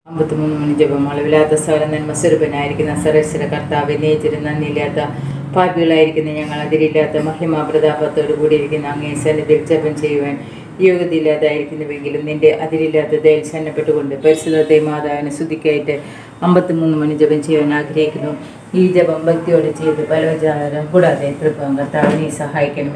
53 മണി ജപം. അളവില്ലാത്ത സകല നന്മസ്വരൂപനായിരിക്കുന്ന സർവേശ്വര കർത്താവെ, നീതിരും നന്ദിയില്ലാത്ത പാപികളായിരിക്കുന്ന ഞങ്ങൾ അതിരില്ലാത്ത മഹിമാ പ്രതാപത്തോടു കൂടിയിരിക്കുന്ന അങ്ങേ സന്നിധിയിൽ ജപം ചെയ്യുവാൻ യോഗ്യതയില്ലാതായിരിക്കുന്നുവെങ്കിലും നിന്റെ അതിരില്ലാത്ത ദയയിൽ ശരണപ്പെട്ടുകൊണ്ട് പരിശുദ്ധത്തെ മാതാവിനെ സ്തുതിക്കായിട്ട് 53 മണി ജപം ചെയ്യാൻ ആഗ്രഹിക്കുന്നു. ഈ ജപം ഭക്തിയോടെ ചെയ്ത് പലവിചാരം കൂടാതെ തൃപ്തം കർത്താവിനെ സഹായിക്കണമേ.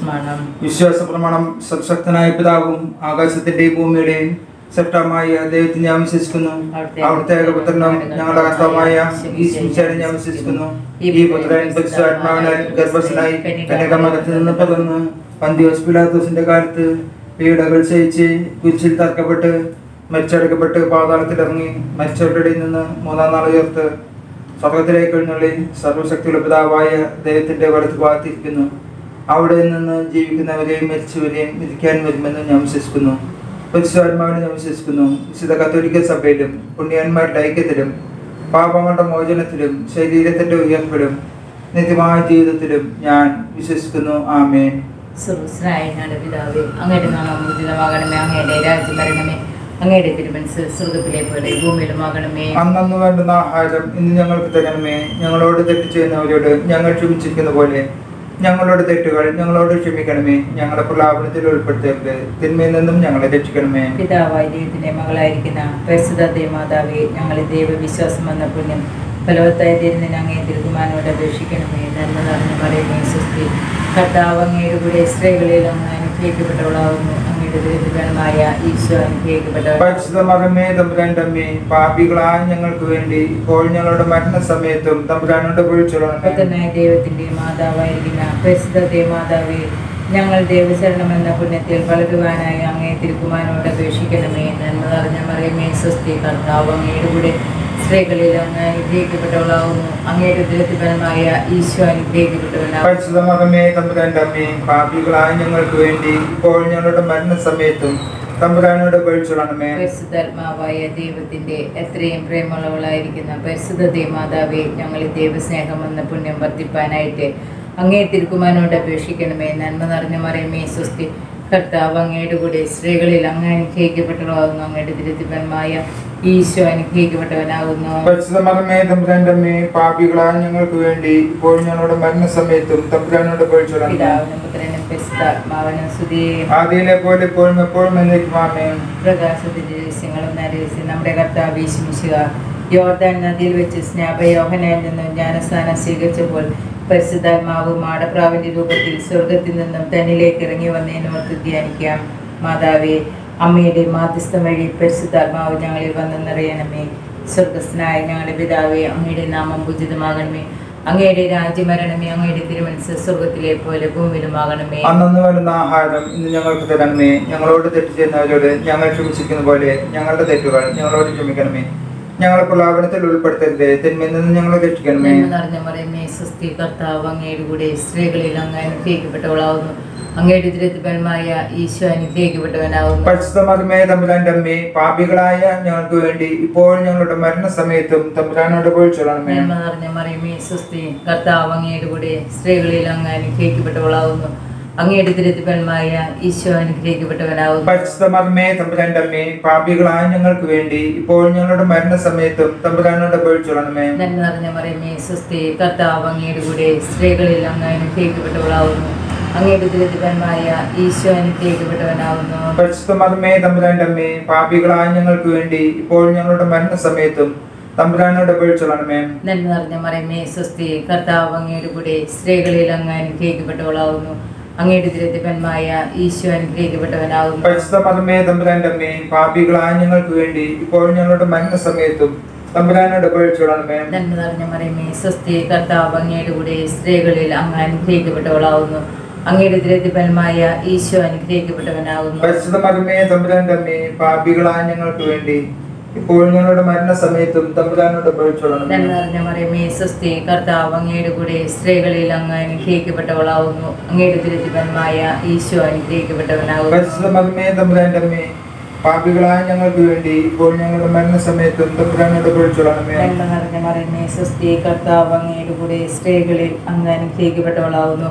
വിശ്വാസ പ്രമാണം. സർവശക്തനായ പിതാവും ആകാശത്തിന്റെയും ഭൂമിയുടെയും സൃഷ്ടാവായ ദൈവത്തെ ഞാൻ വിശ്വസിക്കുന്നു. അവിടുത്തെ ഏകപുത്രനും ഞങ്ങളുടെ കർത്താവായ ഈശോയെ ഞാൻ വിശ്വസിക്കുന്നു. ഈ പുത്രൻ പരിശുദ്ധാത്മാവിനാൽ ഗർഭസ്ഥനായി കന്യകമറിയത്തിൽ നിന്ന് പകർന്ന് പന്തിയോസ് പിലാത്തോസിന്റെ കാലത്ത് പീഡകൾ സഹിച്ച് കുരിശിൽ തറക്കപ്പെട്ട് മരിച്ചടക്കപ്പെട്ട് പാതാളത്തിലിറങ്ങി മരിച്ചവരുടെ നിന്ന് 3-ാം നാൾ ഉയർത്ത് സ്വർഗത്തിലേക്ക് എഴുന്നള്ളി സർവശക്തിയുള്ള പിതാവായ ദൈവത്തിന്റെ വലത്ത് ഭാഗത്തിരിക്കുന്നു. അവിടെ നിന്ന് ജീവിക്കുന്നവരെയും മരിച്ചവരെയും വിധിക്കാൻ വരുമെന്ന് ഞാൻ വിശ്വസിക്കുന്നു. പരിശുദ്ധാത്മാവിനെ ഞാൻ വിശ്വസിക്കുന്നു. വിശുദ്ധ കത്തോലിക്ക സഭയിലും പുണ്യന്മാരുടെ ഐക്യത്തിലും പാപങ്ങളുടെ മോചനത്തിലും ശരീരത്തിന്റെ ഉയർപ്പിലും നിത്യമായ ജീവിതത്തിലും ഞാൻ വിശ്വസിക്കുന്നു. ആമേൻ. സർവ്വസ്നായനായ പിതാവേ, അങ്ങയുടെ നാമം പൂജിതമാകണമേ. അങ്ങയുടെ രാജ്യം വരണമേ. അങ്ങയുടെ തിരുമനസ്സ് സ്വർഗ്ഗത്തിലെ പോലെ ഭൂമിയിലുമാകണമേ. അന്നന്ന് വേണ്ടുന്ന ആഹാരം ഇന്ന് ഞങ്ങൾക്ക് തരണമേ. ഞങ്ങളോട് തെറ്റ് ചെയ്യുന്നവരോട് ഞങ്ങൾ ക്ഷമിച്ചിരിക്കുന്ന പോലെ ഞങ്ങളുടെ തെറ്റുകൾ ഞങ്ങളോട് ക്ഷമിക്കണമേ. ഞങ്ങളുടെ പ്രലാപനത്തിൽ ഉൾപ്പെടുത്തരുത്, തിന്മയിൽ നിന്നും ഞങ്ങളെ രക്ഷിക്കണമേ. പിതാവായ ദൈവത്തിന്റെ മകളായിരിക്കുന്ന പരിശുദ്ധ മാതാവേ, ഞങ്ങളെ ദൈവവിശ്വാസം എന്ന പുണ്യം ഫലവത്തായി തീരുന്നതിന് അങ്ങേ തിരുകുമാരനോട് അപേക്ഷിക്കണമേ. നന്മ നിറഞ്ഞ മറിയമേ, സ്വസ്തി, കർത്താവ് അങ്ങയുടെ കൂടെ സ്ത്രീകളിൽ അങ്ങ് അനുഗ്രഹിക്കപ്പെട്ടവളാകുന്നു. അങ്ങയുടെ ദുരിതമായ ഈശോ അനുഗ്രഹിക്കപ്പെട്ടവൾ. പരിശുദ്ധ മറിയമേ, തമ്പുരാന്റെ അമ്മേ, പാപികളായ ഞങ്ങൾക്ക് വേണ്ടി ഇപ്പോൾ ഞങ്ങളുടെ മരണസമയത്തും തമ്പുരാനോട് അപേക്ഷിച്ചുകൊള്ളണമേ. ദൈവത്തിന്റെ മാതാവായിരിക്കുന്ന പരിശുദ്ധ മാതാവേ, ഞങ്ങൾ ദൈവശരണം എന്ന പുണ്യത്തിൽ വളരുവാനായി അങ്ങേ തിരുക്കുമാരനോട് അപേക്ഷിക്കണമേ. നന്മ നിറഞ്ഞ മറിയമേ, സ്വസ്തി, കർത്താവ് അങ്ങയുടെ കൂടെ സ്ത്രീകളിൽ അങ്ങ് അനുഗ്രഹിക്കപ്പെട്ടവളാകുന്നു. അങ്ങയുടെ ഉദരത്തിഫലമായ ഈശോ അനുഗ്രഹിക്കപ്പെട്ടവനാകുന്നു. പരിശുദ്ധ മറിയമേ, തമ്പുരാന്റെ അമ്മേ, പാപികളായ ഞങ്ങൾക്ക് വേണ്ടി ഇപ്പോൾ ഞങ്ങളുടെ മരണസമയത്തും തമ്പുരാനോട് അപേക്ഷിച്ചുകൊള്ളണമേ. പരിശുദ്ധാത്മാവായ ദൈവത്തിന്റെ എത്രയും പ്രേമമുള്ളവളായിരിക്കുന്ന പരിശുദ്ധ മാതാവേ, ഞങ്ങൾ ദൈവസ്നേഹം എന്ന പുണ്യം വർദ്ധിപ്പാനായിട്ട് അങ്ങേ തിരുക്കുമാരനോട് അപേക്ഷിക്കണമേ. നന്മ നിറഞ്ഞ മറിയമേ, സ്വസ്തി, കർത്താവ് അങ്ങയുടെ കൂടെ സ്ത്രീകളിൽ അങ്ങ് അനുഗ്രഹിക്കപ്പെട്ടവളാകുന്നു. അങ്ങയുടെ ഉദരത്തിഫലമായ ഈശോ അനുഗ്രഹിക്കപ്പെട്ടവനാകുന്നു. പരിശുദ്ധ മറിയമേ, തമ്പുരാന്റെ അമ്മേ, പാപികളായ ഞങ്ങൾക്ക് വേണ്ടി ഇപ്പോൾ ഞങ്ങളുടെ മരണസമയത്തും തമ്പുരാനോട് അപേക്ഷിച്ചുകൊള്ളണമേ. പിതാവിനും പുത്രനും പരിശുദ്ധാത്മാവിനും സ്തുതി. ആദിയിലെ പോലെ എപ്പോഴും എപ്പോഴും എന്നേക്കും ആമേൻ. പ്രകാശത്തിന്റെ രഹസ്യങ്ങളും നരഹസ്യം നമ്മുടെ കർത്താവ് യേശു മിശിഹാ യോർദാൻ നദിയിൽ വെച്ച് സ്നാപയോഹനയിൽ നിന്നും ജ്ഞാനസ്നാനം സ്വീകരിച്ചപ്പോൾ പരിശുദ്ധാത്മാവ് മാടപ്രാവിന്റെ രൂപത്തിൽ സ്വർഗത്തിൽ നിന്നും തന്നിലേക്ക് ഇറങ്ങി വന്നതിനോർത്ത് ധ്യാനിക്കാം. മാതാവേ, അമ്മയുടെ മാധ്യസ്ഥം വഴി പരിശുദ്ധാത്മാവ് ഞങ്ങളിൽ വന്ന് നിറയണമേ. സ്വർഗസ്ഥനായ ഞങ്ങളുടെ പിതാവേ, അങ്ങയുടെ നാമം പൂജിതമാകണമേ. അങ്ങയുടെ രാജ്യം വരണമേ. അങ്ങയുടെ തിരുമനസ്സ് സ്വർഗത്തിലെ പോലെ ഭൂമിയിലുമാകണമേ. അന്നന്ന് വേണ്ടുന്ന ആഹാരം ഇന്ന് ഞങ്ങൾക്ക് തരണമേ. ഞങ്ങളോട് തെറ്റ് ചെയ്യുന്നവരോട് ഞങ്ങൾ ക്ഷമിച്ചിരിക്കുന്ന പോലെ ഞങ്ങളുടെ തെറ്റുകൾ ഞങ്ങളോട് ക്ഷമിക്കണമേ. ഞങ്ങളെ പ്രലാപനത്തിൽ ഉൾപ്പെടുത്തരുത്, തിന്മയിൽ നിന്ന് ഞങ്ങളെ രക്ഷിക്കണമേ. നിറഞ്ഞ മറിയമേ, സ്വസ്തി, കർത്താവ് അങ്ങയുടെ കൂടെ സ്ത്രീകളിൽ അങ്ങ് അനുഗ്രഹിക്കപ്പെട്ടവളാകുന്നു. അങ്ങയുടെ ഉദരത്തിഫലമായ ഈശോ അനുഗ്രഹിക്കപ്പെട്ടവനാകുന്നു. പരിശുദ്ധ മറിയമേ, തമ്പുരാന്റെ അമ്മേ, പാപികളായ ഞങ്ങൾക്ക് വേണ്ടി ഇപ്പോൾ ഞങ്ങളുടെ മരണസമയത്തും തമ്പുരാനോട് അപേക്ഷിച്ചുകൊള്ളണമേ. നന്മ നിറഞ്ഞ മറിയമേ, സ്വസ്തി, കർത്താവ് അങ്ങയുടെ കൂടെ സ്ത്രീകളിൽ അങ്ങ് അനുഗ്രഹിക്കപ്പെട്ടവളാകുന്നു. അങ്ങയുടെ ഉദരത്തിഫലമായ ഈശോ അനുഗ്രഹിക്കപ്പെട്ടവനാകുന്നു. പരിശുദ്ധ മറിയമേ, തമ്പുരാന്റെ അമ്മേ, പാപികളായ ഞങ്ങൾക്ക് വേണ്ടി ഇപ്പോൾ ഞങ്ങളുടെ മരണസമയത്തും തമ്പുരാനോട് അപേക്ഷിച്ചുകൊള്ളണമേ. നന്മ നിറഞ്ഞ മറിയമേ, സ്വസ്തി, കർത്താവ് അങ്ങയുടെ കൂടെ സ്ത്രീകളിൽ അങ്ങ് അനുഗ്രഹിക്കപ്പെട്ടവളാകുന്നു. അങ്ങയുടെ ഉദരത്തിഫലമായ ഈശോ അനുഗ്രഹിക്കപ്പെട്ടവനാകുന്നു. പരിശുദ്ധ മറിയമേ, തമ്പുരാന്റെ അമ്മേ, പാപികളായ ഞങ്ങൾക്ക് വേണ്ടി ഇപ്പോൾ ഞങ്ങളുടെ മരണസമയത്തും തമ്പുരാനോട് അപേക്ഷിച്ചുകൊള്ളണമേ. നന്മ നിറഞ്ഞ മറിയമേ, സ്വസ്തി, കർത്താവ് അങ്ങയുടെ കൂടെ സ്ത്രീകളിൽ അങ്ങ് അനുഗ്രഹിക്കപ്പെട്ടവളാകുന്നു. അങ്ങയുടെ ഉദരത്തിഫലമായ ഈശോ അനുഗ്രഹിക്കപ്പെട്ടവനാകുന്നു. പരിശുദ്ധ മറിയമേ, തമ്പുരാന്റെ അമ്മേ, പാപികളായ ഞങ്ങൾക്ക് വേണ്ടി ഇപ്പോൾ ഞങ്ങളുടെ മരണസമയത്തും തമ്പുരാനോട് അപേക്ഷിച്ചുകൊള്ളണമേ. നന്മ നിറഞ്ഞ മറിയമേ, സ്വസ്തി, കർത്താവ് അങ്ങയുടെ കൂടെ സ്ത്രീകളിൽ അങ്ങ് അനുഗ്രഹിക്കപ്പെട്ടവളാകുന്നു. അങ്ങയുടെ ഉദരത്തിഫലമായ ഈശോ അനുഗ്രഹിക്കപ്പെട്ടവനാകുന്നു. പരിശുദ്ധ മറിയമേ, തമ്പുരാന്റെ അമ്മേ, പാപികളായ ഞങ്ങൾക്ക് വേണ്ടി ഇപ്പോൾ ഞങ്ങളുടെ മരണസമയത്തും തമ്പുരാനോട് അപേക്ഷിച്ചുകൊള്ളണമേ. നന്മ നിറഞ്ഞ മറിയമേ, സ്വസ്തി, കർത്താവ് അങ്ങയുടെ കൂടെ സ്ത്രീകളിൽ അങ്ങ് അനുഗ്രഹിക്കപ്പെട്ടവളാകുന്നു. അങ്ങയുടെ ഉദരത്തിഫലമായ ഈശോ അനുഗ്രഹിക്കപ്പെട്ടവനാകുന്നു. പരിശുദ്ധ മറിയമേ, തമ്പുരാന്റെ അമ്മേ, പാപികളായ ഞങ്ങൾക്ക് വേണ്ടി ഇപ്പോൾ ഞങ്ങളുടെ മരണസമയത്തും തമ്പുരാനോട് അപേക്ഷിച്ചുകൊള്ളണമേ. നന്മ നിറഞ്ഞ മറിയമേ, സ്വസ്തി, കർത്താവ് അങ്ങയുടെ കൂടെ സ്ത്രീകളിൽ അങ്ങ് അനുഗ്രഹിക്കപ്പെട്ടവളാകുന്നു.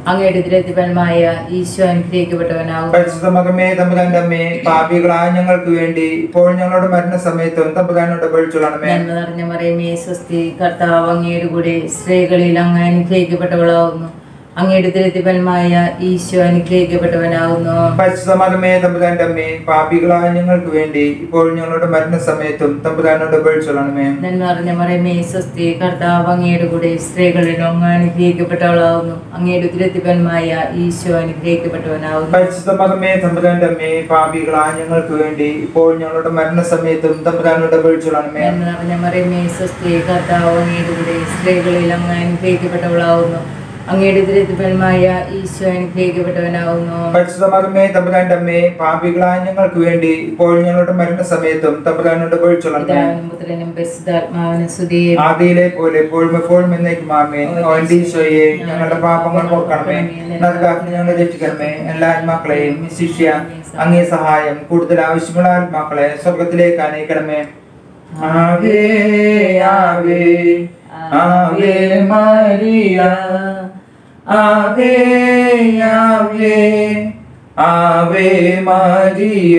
അങ്ങയുടെ ഉദരത്തിൻഫലമായ ഈശോ അനുഗ്രഹിക്കപ്പെട്ടവനാകുന്നു. പരിശുദ്ധ മകമേ തമ്പുരാന്റെ അമ്മേ, പാപികളായ ഞങ്ങൾക്ക് വേണ്ടി ഇപ്പോൾ ഞങ്ങളുടെ മരണസമയത്തും തമ്പുരാനോട് അപേക്ഷിച്ചുകൊള്ളണമേ. നന്മ നിറഞ്ഞ മറിയമേ, സ്വസ്തി, കർത്താവ് അങ്ങയുടെ കൂടെ സ്ത്രീകളിൽ അങ്ങ് അനുഗ്രഹിക്കപ്പെട്ടവളാകുന്നു. അങ്ങയുടെ ഉദരത്തിൻഫലമായ ഈശോ അനുഗ്രഹിക്കപ്പെട്ടവനാകുന്നു. പരിശുദ്ധ മകമേ തമ്പുരാന്റെ അമ്മേ, പാപികളായ ഞങ്ങൾക്ക് വേണ്ടി ഇപ്പോൾ ഞങ്ങളുടെ മരണസമയത്തും തമ്പുരാനോട് അപേക്ഷിച്ചുകൊള്ളണമേ. നന്മ നിറഞ്ഞ മറിയമേ, സ്വസ്തി, കർത്താവ് അങ്ങയുടെ കൂടെ സ്ത്രീകളിൽ അങ്ങ് അനുഗ്രഹിക്കപ്പെട്ടവളാകുന്നു. അങ്ങയുടെ ഉദരത്തിൻഫലമായ ഈശോ അനുഗ്രഹിക്കപ്പെട്ടവനാകുന്നു. പരിശുദ്ധ മകമേ തമ്പുരാന്റെ അമ്മേ, പാപികളായ ഞങ്ങൾക്ക് വേണ്ടി ഇപ്പോൾ ഞങ്ങളുടെ മരണസമയത്തും തമ്പുരാനോട് അപേക്ഷിച്ചുകൊള്ളണമേ. നന്മ നിറഞ്ഞ മറിയമേ, സ്വസ്തി, കർത്താവ് അങ്ങയുടെ കൂടെ സ്ത്രീകളിൽ അങ്ങ് അനുഗ്രഹിക്കപ്പെട്ടവളാകുന്നു. അങ്ങയുടെ ഉദരത്തിൻഫലമായ ഈശോ അനുഗ്രഹിക്കപ്പെട്ടവനാകുന്നു. പരിശുദ്ധ മകമേ തമ്പുരാന്റെ അമ്മേ, പാപികളായ ഞങ്ങൾക്ക് വേണ്ടി ഇപ്പോൾ ഞങ്ങളുടെ മരണസമയത്തും തമ്പുരാനോട് അപേക്ഷിച്ചുകൊള്ളണമേ. പിതാവിനും പുത്രനും പരിശുദ്ധാത്മാവിനും സ്തുതി. ആദിയിലെ പോലെ എപ്പോഴും എപ്പോഴും എന്നേക്കും ആമേൻ. ഓ എൻ്റെ ഈശോയെ, ഞങ്ങളുടെ പാപങ്ങൾ പൊറുക്കണമേ, നരകാഗ്നി ഞങ്ങളെ രക്ഷിക്കണമേ. എല്ലാ ആത്മാക്കളെയും ശിഷ്യ അങ്ങേ സഹായം കൂടുതൽ ആവശ്യമുള്ള ആത്മാക്കളെ സ്വർഗത്തിലേക്ക് അനയിക്കണമേ. ആവേ ആവേ ആവേ മരിയ, ആവേ ആവേ ആവേ മരിയ.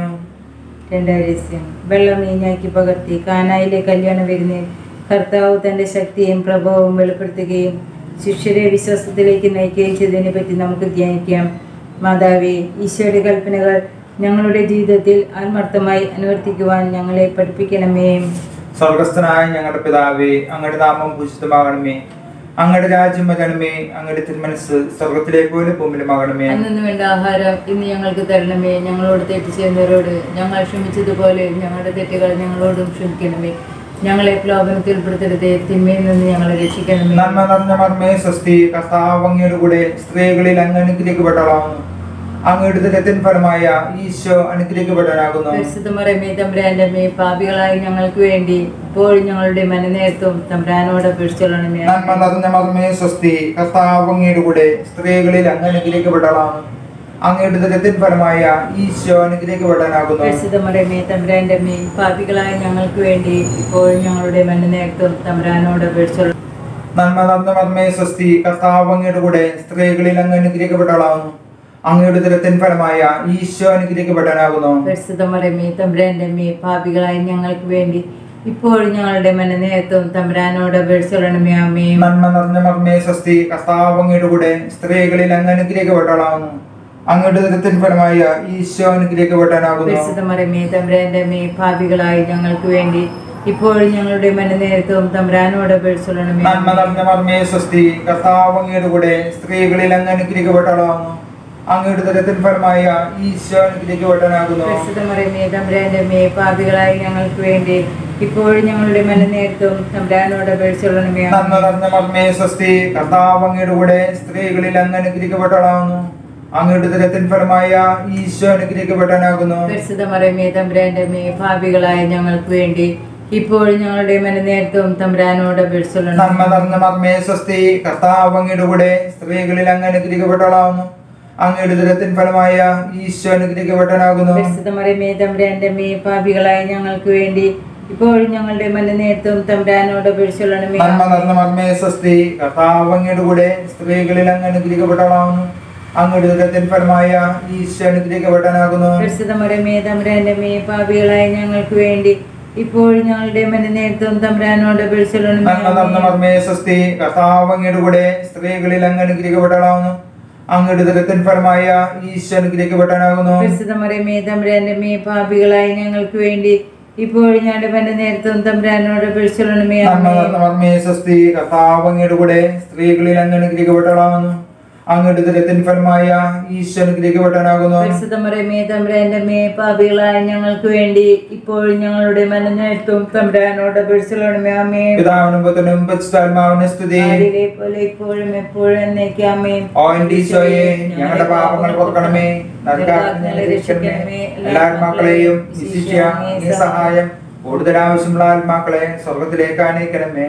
രണ്ടാം വെള്ളം വീഞ്ഞാക്കി പകർത്തി കാനായിലെ കല്യാണ വിരുന്നിൽ കർത്താവ് തന്റെ ശക്തിയും പ്രഭാവവും വെളിപ്പെടുത്തുകയും ശിഷ്യരെ വിശ്വാസത്തിലേക്ക് നയിക്കുകയും ചെയ്തതിനെ പറ്റി നമുക്ക് ധ്യാനിക്കാം. മാതാവേ, ഈശോയുടെ കൽപ്പനകൾ ഞങ്ങളുടെ ജീവിതത്തിൽ ആത്മാർത്ഥമായി അനുവർത്തിക്കുവാൻ ഞങ്ങളെ പഠിപ്പിക്കണമേ. സ്വർഗസ്ഥനായ ഞങ്ങളുടെ പിതാവേ, അങ്ങയുടെ നാമം പൂജിതമാകണമേ. അങ്ങയുടെ രാജ്യം വരണമേ. അങ്ങയുടെ തിരുമനസ് സ്വർഗത്തിലെ പോലെ ഭൂമിയിലുമാകണമേ. അന്നു വേണ്ട ആഹാരം ഇന്ന് ഞങ്ങൾക്ക് തരണമേ. ഞങ്ങളോട് തെറ്റ് ചെയ്യുന്നവരോട് ഞങ്ങൾ ക്ഷമിച്ചതുപോലെ ഞങ്ങളുടെ തെറ്റുകൾ ഞങ്ങളോടും ക്ഷമിക്കണമേ. ഞങ്ങളെ പ്രലോഭനത്തിൽ ഉൾപ്പെടുത്തരുതേ, തിന്മയിൽ നിന്ന് ഞങ്ങളെ രക്ഷിക്കണമേ. നന്മ നിറഞ്ഞ മർമ്മേ, സ്വസ്തി, കർത്താവ് അങ്ങയുടെ കൂടെ സ്ത്രീകളിൽ അങ്ങ് അനുഗ്രഹിക്കപ്പെട്ടവളാകുന്നു. അങ്ങയുടെ ഉദരത്തിൻഫലമായ ഈശോ അനുഗ്രഹിക്കപ്പെട്ടവനാകുന്നു. പരിശുദ്ധ മറിയമേ തമ്പുരാന്റെ അമ്മേ, പാപികളായ ഞങ്ങൾക്ക് വേണ്ടി ഇപ്പോഴും ഞങ്ങളുടെ മനനേരത്തും തമ്പുരാനോട് അപേക്ഷിച്ചുകൊള്ളണമേ. നന്മ നിറഞ്ഞ മർമ്മേ, സ്വസ്തി, കർത്താവ് അങ്ങയുടെ കൂടെ സ്ത്രീകളിൽ അങ്ങ് അനുഗ്രഹിക്കപ്പെട്ടവളാകുന്നു. അങ്ങയുടെ ഉദരത്തിൻഫലമായ ഈശോ അനുഗ്രഹിക്കപ്പെട്ടവനാകുന്നു. പരിശുദ്ധ മറിയമേ തമ്പുരാന്റെ അമ്മേ, പാപികളായ ഞങ്ങൾക്ക് വേണ്ടി ഇപ്പോഴും ഞങ്ങളുടെ മനനേരത്തും തമ്പുരാനോട് അപേക്ഷിച്ചുകൊള്ളണമേ. നന്മ നിറഞ്ഞ മർമ്മേ, സ്വസ്തി, കർത്താവ് അങ്ങയുടെ കൂടെ സ്ത്രീകളിൽ അങ്ങ് അനുഗ്രഹിക്കപ്പെട്ടവളാകുന്നു. അങ്ങയുടെ ഉദരത്തിൻഫലമായ ഈശോ അനുഗ്രഹിക്കപ്പെട്ടവനാകുന്നു. പരിശുദ്ധ മറിയമേ തമ്പുരാന്റെ അമ്മേ, പാപികളായ ഞങ്ങൾക്ക് വേണ്ടി ഇപ്പോഴും ഞങ്ങളുടെ മനനേരത്തും തമ്പുരാനോട് അപേക്ഷിച്ചുകൊള്ളണമേ. ആമേൻ. നന്മ നിറഞ്ഞ മർമ്മേ, സ്വസ്തി, കർത്താവ് അങ്ങയുടെ കൂടെ സ്ത്രീകളിൽ അങ്ങ് അനുഗ്രഹിക്കപ്പെട്ടവളാകുന്നു. അങ്ങയുടെ ഉദരത്തിൻഫലമായ ഈശോ അനുഗ്രഹിക്കപ്പെട്ടവനാകുന്നു. പരിശുദ്ധ മറിയമേ തമ്പുരാന്റെ അമ്മേ, പാപികളായ ഞങ്ങൾക്ക് വേണ്ടി ഇപ്പോഴും ഞങ്ങളുടെ മനനേരത്തും തമ്പുരാനോട് അപേക്ഷിച്ചുകൊള്ളണമേ. നന്മ നിറഞ്ഞ മർമ്മേ, സ്വസ്തി, കർത്താവ് അങ്ങയുടെ കൂടെ സ്ത്രീകളിൽ അങ്ങ് അനുഗ്രഹിക്കപ്പെട്ടവളാകുന്നു. അങ്ങയുടെ ഉദരത്തിൻഫലമായ ഈശോ അനുഗ്രഹിക്കപ്പെട്ടവനാകുന്നു. പരിശുദ്ധ മറിയമേ തമ്പുരാന്റെ അമ്മേ, പാപികളായ ഞങ്ങൾക്ക് വേണ്ടി ഇപ്പോഴും ഞങ്ങളുടെ മനനേരത്തും തമ്പുരാനോട് അപേക്ഷിച്ചുകൊള്ളണമേ. നന്മ നിറഞ്ഞ മർമ്മേ, സ്വസ്തി, കർത്താവ് അങ്ങയുടെ കൂടെ സ്ത്രീകളിൽ അങ്ങ് അനുഗ്രഹിക്കപ്പെട്ടവളാകുന്നു. അങ്ങയുടെ ഉദരത്തിൻഫലമായ ഈശോ അനുഗ്രഹിക്കപ്പെട്ടവനാകുന്നു. പരിശുദ്ധ മറിയമേ തമ്പുരാന്റെ അമ്മേ, പാപികളായ ഞങ്ങൾക്ക് വേണ്ടി ഇപ്പോഴും ഞങ്ങളുടെ മനനേരത്തും തമ്പുരാനോട് അപേക്ഷിച്ചുകൊള്ളണമേ. നന്മ നിറഞ്ഞ മർമ്മേ, സ്വസ്തി, കർത്താവ് അങ്ങയുടെ കൂടെ സ്ത്രീകളിൽ അങ്ങ് അനുഗ്രഹിക്കപ്പെട്ടവളാകുന്നു. അങ്ങയുടെ ഉദരത്തിൻഫലമായ ഈശോ അനുഗ്രഹിക്കപ്പെട്ടവനാകുന്നു. പരിശുദ്ധ മറിയമേ തമ്പുരാന്റെ അമ്മേ, പാപികളായ ഞങ്ങൾക്ക് വേണ്ടി ഇപ്പോഴും ഞങ്ങളുടെ മനനേരത്തും തമ്പുരാനോട് അപേക്ഷിച്ചുകൊള്ളണമേ. നന്മ നിറഞ്ഞ മർമ്മേ, സ്വസ്തി, കർത്താവ് അങ്ങയുടെ കൂടെ സ്ത്രീകളിൽ അങ്ങ് അനുഗ്രഹിക്കപ്പെട്ടവളാകുന്നു. അങ്ങയുടെ ഉദരത്തിൻഫലമായ ഈശോ അനുഗ്രഹിക്കപ്പെട്ടവനാകുന്നു. പരിശുദ്ധ മറിയമേ തമ്പുരാന്റെ അമ്മേ, പാപികളായ ഞങ്ങൾക്ക് വേണ്ടി ഇപ്പോഴും ഞങ്ങളുടെ മനനേരത്തും തമ്പുരാനോട് അപേക്ഷിച്ചുകൊള്ളണമേ. നന്മ നിറഞ്ഞ മർമ്മേ, സ്വസ്തി, കർത്താവ് അങ്ങയുടെ കൂടെ സ്ത്രീകളിൽ അങ്ങ് അനുഗ്രഹിക്കപ്പെട്ടവളാകുന്നു. അങ്ങയുടെ ഉദരത്തിൻഫലമായ ഈശോ അനുഗ്രഹിക്കപ്പെട്ടവനാകുന്നു. പരിശുദ്ധ മറിയമേ തമ്പുരാന്റെ അമ്മേ, പാപികളായ ഞങ്ങൾക്ക് വേണ്ടി ഇപ്പോഴും ഞങ്ങളുടെ മനനേരത്തും തമ്പുരാനോട് അപേക്ഷിച്ചുകൊള്ളണമേ. നന്മ നിറഞ്ഞ മർമ്മേ, സ്വസ്തി, കർത്താവ് അങ്ങയുടെ കൂടെ സ്ത്രീകളിൽ അങ്ങ് അനുഗ്രഹിക്കപ്പെട്ടവളാകുന്നു. അങ്ങയുടെ ഉദരത്തിൻഫലമായ ഈശോ അനുഗ്രഹിക്കപ്പെട്ടവനാകുന്നു. പരിശുദ്ധ മറിയമേ തമ്പുരാന്റെ അമ്മേ, പാപികളായ ഞങ്ങൾക്ക് വേണ്ടി ഇപ്പോഴും ഞങ്ങളുടെ മനനേരത്തും തമ്പുരാനോട് അപേക്ഷിച്ചുകൊള്ളണമേ. ആമേൻ. പിതാവിനും പുത്രനും പരിശുദ്ധാത്മാവിനും സ്തുതി. ആദിയിലെ പോലെ ഇപ്പോഴും എപ്പോഴും എന്നേക്കും. ആമേൻ. ഓ എൻ്റെ ഈശോയെ, ഞങ്ങളുടെ പാപങ്ങൾ പൊറുക്കണമേ, നരകാഗ്നി ഞങ്ങളെ രക്ഷിക്കണമേ. എല്ലാ ആത്മാക്കളെയും വിശിഷ്യ അങ്ങേ സഹായം കൂടുതൽ ആവശ്യമുള്ള ആത്മാക്കളെ സ്വർഗത്തിലേക്ക് അനയിക്കണമേ.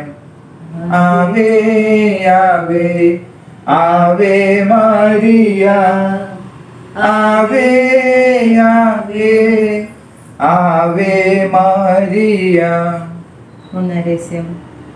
ആവേ ആവേ ആവേ മരിയ, ആവേ ആവേ ആവേ മരിയ. മൂന്നാം രഹസ്യം.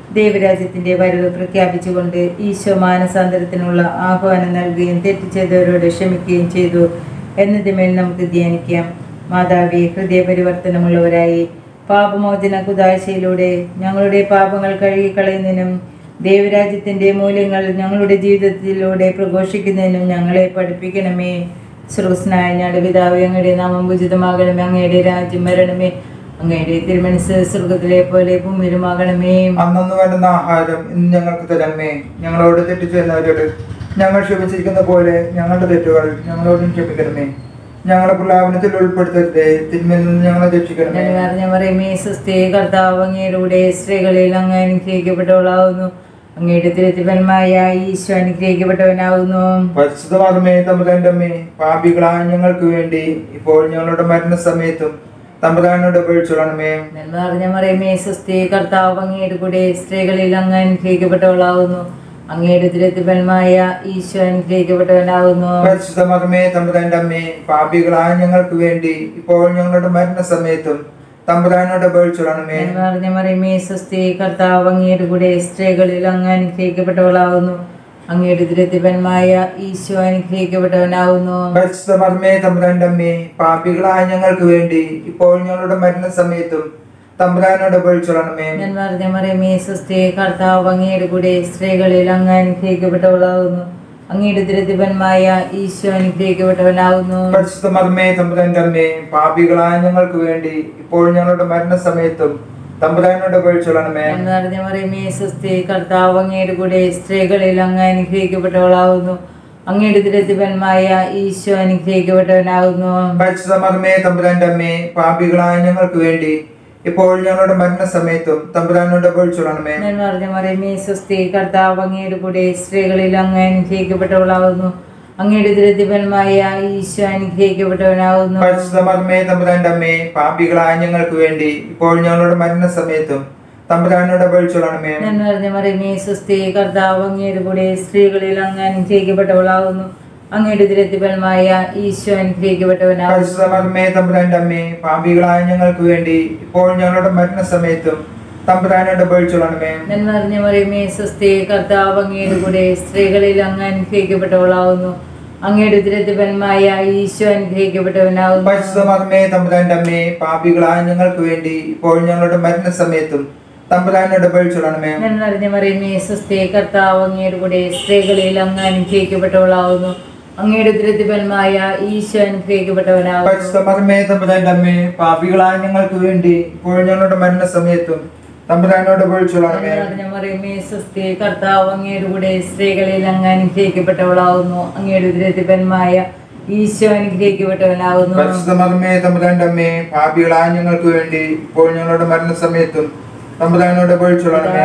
ദൈവരാജ്യത്തിന്റെ വരവ് പ്രഖ്യാപിച്ചുകൊണ്ട് ഈശോ മാനസാന്തരത്തിനുള്ള ആഹ്വാനം നൽകുകയും തെറ്റ് ചെയ്തവരോട് ക്ഷമിക്കുകയും ചെയ്തു എന്നതിന്മേൽ നമുക്ക് ധ്യാനിക്കാം. മാതാവേ, ഹൃദയപരിവർത്തനമുള്ളവരായി പാപമോചന കുദാശയിലൂടെ ഞങ്ങളുടെ പാപങ്ങൾ കഴുകിക്കളയുന്നതിനും ദൈവരാജ്യത്തിന്റെ മൂല്യങ്ങൾ ഞങ്ങളുടെ ജീവിതത്തിലൂടെ പ്രഘോഷിക്കുന്നതിനും ഞങ്ങളെ പഠിപ്പിക്കണമേ. സ്രോസ്നായ ഞങ്ങളുടെ പിതാവേ, അങ്ങയുടെ നാമം പൂജിതമാകണമേ. അങ്ങയുടെ രാജ്യം വരണമേ. അങ്ങയുടെ തിരുമനസ്സ് സ്വർഗ്ഗത്തിലെ പോലെ ഭൂമിയിലുമാകണമേ. അന്നു വേണ്ടുന്ന ആഹാരം ഇന്ന് ഞങ്ങൾക്ക് തരണമേ. ഞങ്ങളോട് തെറ്റ് ചെയ്യുന്നവരോട് ഞങ്ങൾ ക്ഷമിച്ചിരിക്കുന്ന പോലെ ഞങ്ങളുടെ തെറ്റുകൾ ഞങ്ങളോടും ക്ഷമിക്കണമേ. ഞങ്ങളുടെ പ്രലാപനത്തിൽ ഉൾപ്പെടുത്തരുതേ, തിന്മയിൽ നിന്ന് ഞങ്ങളെ രക്ഷിക്കണമേ. പറയുമേ, സ്വസ്തി കർത്താവ് അങ്ങയുടെ സ്ത്രീകളിൽ അങ്ങ് അനുഗ്രഹിക്കപ്പെട്ടവളാവുന്നു. അങ്ങയുടെ തിരുത്തിപരമായ ഈശോ അനുഗ്രഹിക്കപ്പെട്ടവനാവുന്നു. പരിശുദ്ധമാകുമേ തമ്പുരാന്റെ അമ്മേ, പാപികളായ ഞങ്ങൾക്ക് വേണ്ടി ഇപ്പോൾ ഞങ്ങളുടെ മരണസമയത്തും തമ്പുരാനോട് അപേക്ഷിച്ചുകൊള്ളണമേ. പറയുമേ, സ്വസ്തി കർത്താവ് അങ്ങയുടെ കൂടെ സ്ത്രീകളിൽ അങ്ങ് അനുഗ്രഹിക്കപ്പെട്ടവളാവുന്നു. അങ്ങയുടെ തിരുത്തിപരമായ ഈശോ അനുഗ്രഹിക്കപ്പെട്ടവനാവുന്നു. പരിശുദ്ധമാകുമേ തമ്പുരാന്റെ അമ്മേ, പാപികളായ ഞങ്ങൾക്ക് വേണ്ടി ഇപ്പോൾ ഞങ്ങളുടെ മരണസമയത്തും തമ്പുരാനോട് അപേക്ഷിച്ചുകൊള്ളണമേ. പറയുമേ, സ്വസ്തി കർത്താവ് അങ്ങയുടെ കൂടെ സ്ത്രീകളിൽ അങ്ങ് അനുഗ്രഹിക്കപ്പെട്ടവളാവുന്നു. അങ്ങയുടെ തിരുത്തിപരമായ ഈശോ അനുഗ്രഹിക്കപ്പെട്ടവനാവുന്നു. പരിശുദ്ധമാകുമേ തമ്പുരാന്റെ അമ്മേ, പാപികളായ ഞങ്ങൾക്ക് വേണ്ടി ഇപ്പോൾ ഞങ്ങളുടെ മരണസമയത്തും തമ്പുരാനോട് അപേക്ഷിച്ചുകൊള്ളണമേ. പറയുമേ, സ്വസ്തി കർത്താവ് അങ്ങയുടെ കൂടെ സ്ത്രീകളിൽ അങ്ങ് അനുഗ്രഹിക്കപ്പെട്ടവളാവുന്നു. അങ്ങയുടെ തിരുത്തിപരമായ ഈശോ അനുഗ്രഹിക്കപ്പെട്ടവനാവുന്നു. പരിശുദ്ധമാകുമേ തമ്പുരാന്റെ അമ്മേ, പാപികളായ ഞങ്ങൾക്ക് വേണ്ടി ഇപ്പോൾ ഞങ്ങളുടെ മരണസമയത്തും തമ്പുരാനോട് അപേക്ഷിച്ചുകൊള്ളണമേ. പറയുമേ, സ്വസ്തി കർത്താവ് അങ്ങയുടെ കൂടെ സ്ത്രീകളിൽ അങ്ങ് അനുഗ്രഹിക്കപ്പെട്ടവളാവുന്നു. അങ്ങയുടെ തിരുത്തിപരമായ ഈശോ അനുഗ്രഹിക്കപ്പെട്ടവനാവുന്നു. പരിശുദ്ധമാകുമേ തമ്പുരാന്റെ അമ്മേ, പാപികളായ ഞങ്ങൾക്ക് വേണ്ടി ഇപ്പോൾ ഞങ്ങളുടെ മരണസമയത്തും തമ്പുരാനോട് അപേക്ഷിച്ചുകൊള്ളണമേ. പറയുമേ, സ്വസ്തി കർത്താവ് അങ്ങയുടെ കൂടെ സ്ത്രീകളിൽ അങ്ങ് അനുഗ്രഹിക്കപ്പെട്ടവളാവുന്നു. അങ്ങയുടെ തിരുത്തിപരമായ ഈശോ അനുഗ്രഹിക്കപ്പെട്ടവനാവുന്നു. പരിശുദ്ധമാകുമേ തമ്പുരാന്റെ അമ്മേ, പാപികളായ ഞങ്ങൾക്ക് വേണ്ടി ഇപ്പോൾ ഞങ്ങളുടെ മരണസമയത്തും തമ്പുരാനോട് അപേക്ഷിച്ചുകൊള്ളണമേ. പറയുമേ, സ്വസ്തി കർത്താവ് അങ്ങയുടെ കൂടെ സ്ത്രീകളിൽ അങ്ങ് അനുഗ്രഹിക്കപ്പെട്ടവളാവുന്നു. അങ്ങയുടെ തിരുത്തിപരമായ ഈശോ അനുഗ്രഹിക്കപ്പെട്ടവനാവുന്നു. പരിശുദ്ധമാകുമേ തമ്പുരാന്റെ അമ്മേ, പാപികളായ ഞങ്ങൾക്ക് വേണ്ടി ഇപ്പോൾ ഞങ്ങളുടെ മരണസമയത്തും തമ്പുരാനോട് അപേക്ഷിച്ചുകൊള്ളണമേ. പറയുമേ, സ്വസ്തി കർത്താവ് അങ്ങയുടെ കൂടെ സ്ത്രീകളിൽ അങ്ങ് അനുഗ്രഹിക്കപ്പെട്ടവളാവുന്നു. അങ്ങയുടെ തിരുത്തിപരമായ ഈശോ അനുഗ്രഹിക്കപ്പെട്ടവനാവുന്നു. പരിശുദ്ധമാകുമേ തമ്പുരാന്റെ അമ്മേ, പാപികളായ ഞങ്ങൾക്ക് വേണ്ടി ഇപ്പോൾ ഞങ്ങളുടെ മരണസമയത്തും തമ്പുരാനോട് അപേക്ഷിച്ചുകൊള്ളണമേ. പറയുമേ, സ്വസ്തി കർത്താവ് അങ്ങയുടെ കൂടെ സ്ത്രീകളിൽ അങ്ങ് അനുഗ്രഹിക്കപ്പെട്ടവളാവുന്നു. അങ്ങയുടെ തിരുത്തിപരമായ ഈശോ അനുഗ്രഹിക്കപ്പെട്ടവനാവുന്നു. പരിശുദ്ധമാകുമേ തമ്പുരാന്റെ അമ്മേ, പാപികളായ ഞങ്ങൾക്ക് വേണ്ടി ഇപ്പോൾ ഞങ്ങളുടെ മരണസമയത്തും തമ്പുരാനോട് അപേക്ഷിച്ചുകൊള്ളണമേ. പറയുമേ, സ്വസ്തി കർത്താവ് അങ്ങയുടെ കൂടെ സ്ത്രീകളിൽ അങ്ങ് അനുഗ്രഹിക്കപ്പെട്ടവളാവുന്നു. അങ്ങയുടെ തിരുത്തിപരമായ ഈശോ അനുഗ്രഹിക്കപ്പെട്ടവനാവുന്നു. പരിശുദ്ധമാകുമേ തമ്പുരാന്റെ അമ്മേ, പാപികളായ ഞങ്ങൾക്ക് വേണ്ടി ഇപ്പോൾ ഞങ്ങളുടെ മരണസമയത്തും തമ്പുരാനോട് അപേക്ഷിച്ചുകൊള്ളണമേ.